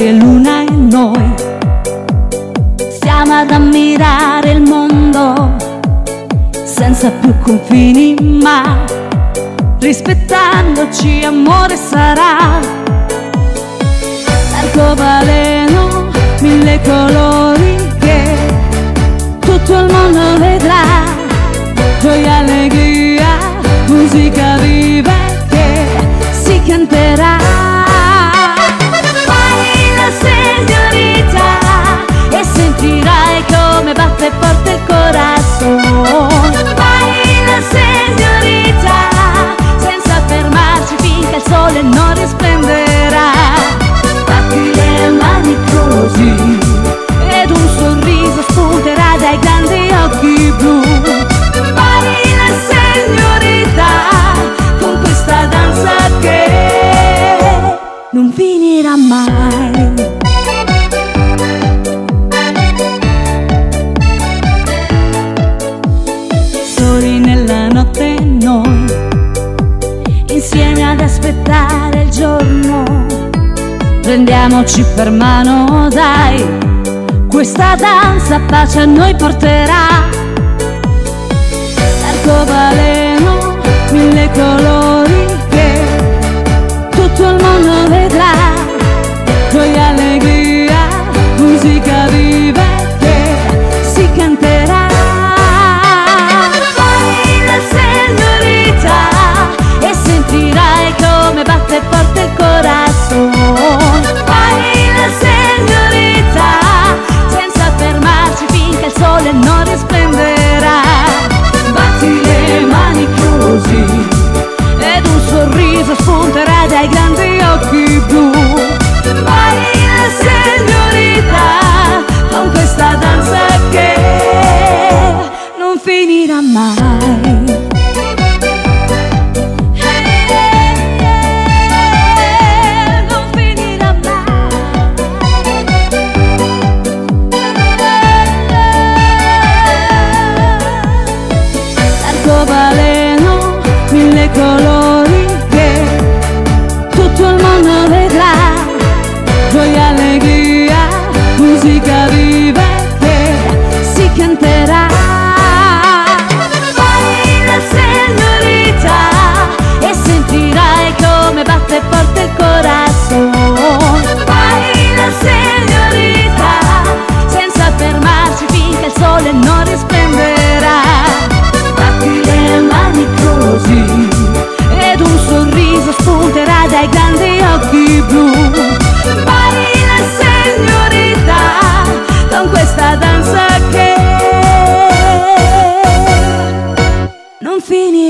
soli e luna e noi stiamo ad ammirare il mondo senza più confini, ma rispettandoci amore sarà. L'arcobaleno, mille colori che tutto il mondo vedrà, gioia, allegria, musica viva che si canterà. Baila señorita e sentirai come batte forte il corazón. Baila señorita senza fermarci finché il sole non risplenderà. Batti le mani così ed un sorriso spunterà dai grandi occhi blu. Baila señorita con questa danza che non finirà mai. Soli nella notte noi, insieme ad aspettare il giorno, prendiamoci per mano, dai, questa danza pace a noi porterà. L'arcobaleno, mille colori che tutto il mondo vedrà, gioia, allegria, musica viva che si canterà. Baila señorita e sentirai come batte forte il corazón. Baila señorita senza fermarci finché il sole non risplenderà. Batti le mani così ed un sorriso spunterà dai grandi occhi blu. Baila señorita con questa danza che non finirà mai. Non finirà mai. L'arcobaleno, mille colori che tutto il mondo vedrà, gioia, allegria, musica viva che si canterà. Baila señorita e sentirai come batte forte il corazón. Baila señorita senza fermarci finché il sole non risplenderà. Batti le mani così ed un sorriso spunterà dai grandi occhi blu. Baila señorita con questa danza che non finirà.